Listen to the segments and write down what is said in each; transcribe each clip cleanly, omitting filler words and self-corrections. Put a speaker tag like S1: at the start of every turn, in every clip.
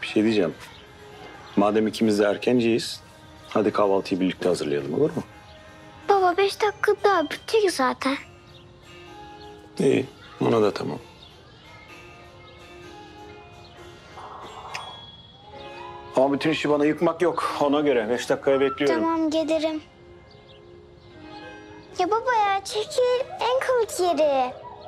S1: Bir şey diyeceğim. Madem ikimiz de erkenciyiz, hadi kahvaltıyı birlikte hazırlayalım, olur mu?
S2: Baba 5 dakika daha bitecek zaten.
S1: İyi, ona da tamam. Ama bütün işi bana yıkmak yok. Ona göre 5 dakikaya bekliyorum.
S2: Tamam gelirim. Ya baba ya çekil en komik yeri.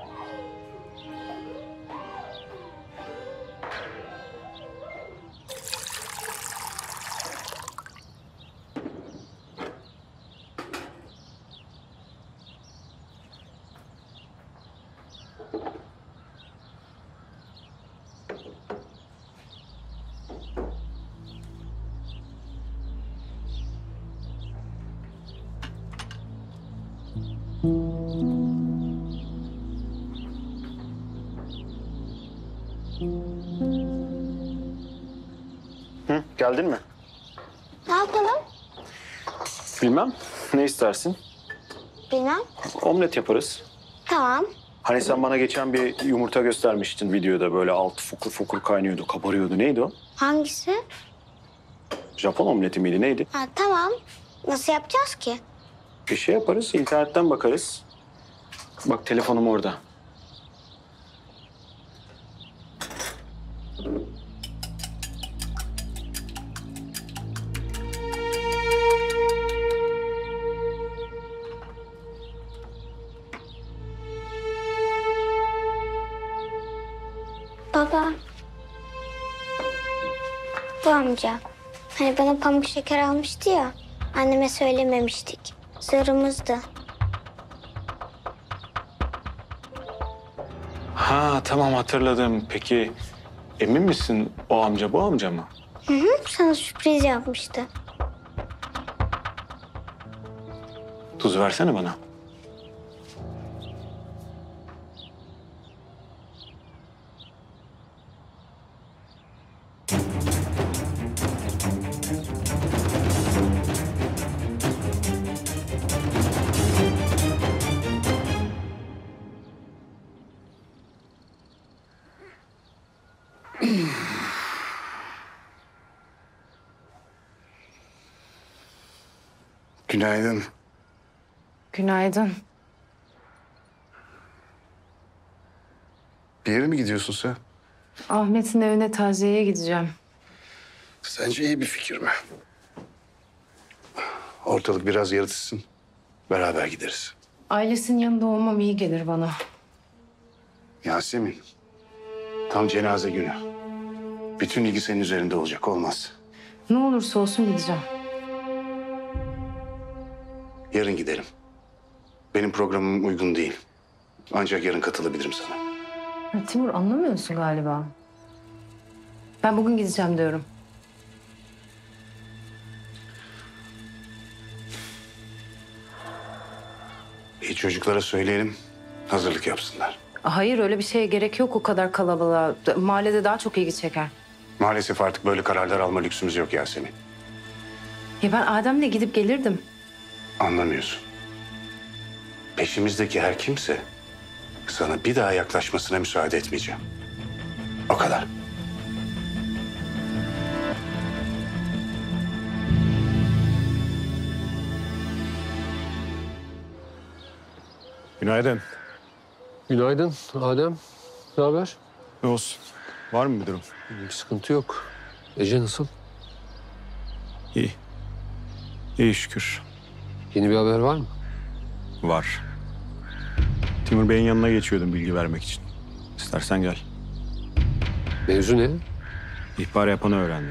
S1: Hı, geldin mi?
S2: Ne yapalım?
S1: Bilmem. Ne istersin?
S2: Bilmem.
S1: Omlet yaparız.
S2: Tamam.
S1: Hani sen bana geçen bir yumurta göstermiştin videoda, böyle altı fokur fokur kaynıyordu, kabarıyordu. Neydi o?
S2: Hangisi?
S1: Japon omleti miydi, neydi?
S2: Ha, tamam. Nasıl yapacağız ki?
S1: Bir şey yaparız, internetten bakarız. Bak telefonum orada.
S2: Baba. Bu amca. Hani bana pamuk şeker almıştı ya. Anneme söylememiştik. Sırrımızdı.
S1: Ha tamam, hatırladım. Peki emin misin o amca bu amca mı?
S2: Hı hı, sana sürpriz yapmıştı.
S1: Tuz versene bana.
S3: Günaydın.
S4: Günaydın.
S3: Bir yere mi gidiyorsun sen?
S4: Ahmet'in evine taziyeye gideceğim.
S3: Sence iyi bir fikir mi? Ortalık biraz yaratışsın. Beraber gideriz.
S4: Ailesinin yanında olmam iyi gelir bana.
S3: Yasemin, tam cenaze günü. Bütün ilgi senin üzerinde olacak, olmaz.
S4: Ne olursa olsun gideceğim.
S3: Yarın gidelim. Benim programım uygun değil. Ancak yarın katılabilirim sana.
S4: Ya Timur, anlamıyorsun galiba. Ben bugün gideceğim diyorum.
S3: İyi, çocuklara söyleyelim, hazırlık yapsınlar.
S4: Hayır, öyle bir şeye gerek yok o kadar kalabalığa. Mahallede daha çok ilgi çeker.
S3: Maalesef artık böyle kararlar alma lüksümüz yok Yasemin.
S4: Ya ben Adem'le gidip gelirdim.
S3: Anlamıyorsun. Peşimizdeki her kimse sana bir daha yaklaşmasına müsaade etmeyeceğim. O kadar.
S1: Günaydın.
S5: Günaydın Adem. Ne haber?
S1: Ne olsun? Var mı bir durum?
S5: Bir sıkıntı yok. Ece nasıl?
S1: İyi. İyi şükür.
S5: Yeni bir haber var mı?
S1: Var. Timur Bey'in yanına geçiyordum bilgi vermek için. İstersen gel.
S5: Mevzu ne?
S1: İhbar yapanı öğrendim.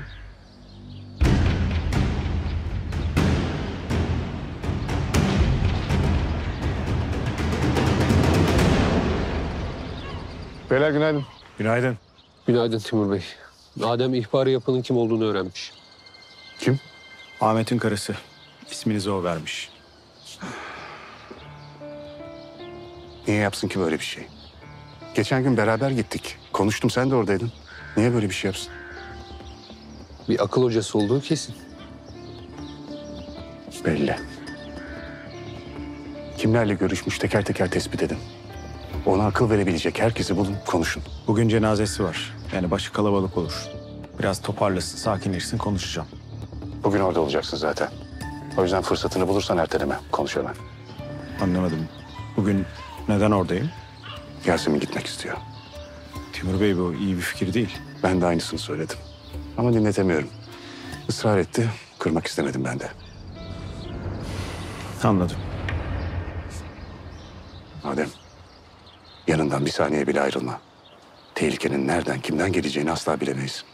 S6: Beyler günaydın.
S1: Günaydın.
S5: Günaydın Timur Bey. Adem ihbarı yapanın kim olduğunu öğrenmiş.
S3: Kim?
S1: Ahmet'in karısı. İsminizi o vermiş.
S3: Niye yapsın ki böyle bir şey? Geçen gün beraber gittik. Konuştum, sen de oradaydın. Niye böyle bir şey yapsın?
S5: Bir akıl hocası olduğu kesin.
S3: Belli. Kimlerle görüşmüş teker teker tespit edin. Ona akıl verebilecek herkesi bulun, konuşun.
S1: Bugün cenazesi var. Yani başı kalabalık olur. Biraz toparlasın, sakinleşsin, konuşacağım.
S3: Bugün orada olacaksın zaten. O yüzden fırsatını bulursan erteleme. Konuş hemen.
S1: Anlamadım. Bugün neden oradayım?
S3: Yasemin gitmek istiyor.
S1: Timur Bey, bu iyi bir fikir değil.
S3: Ben de aynısını söyledim. Ama dinletemiyorum. Israr etti. Kırmak istemedim ben de.
S1: Anladım.
S3: Adem, yanından bir saniye bile ayrılma. Tehlikenin nereden, kimden geleceğini asla bilemeyiz.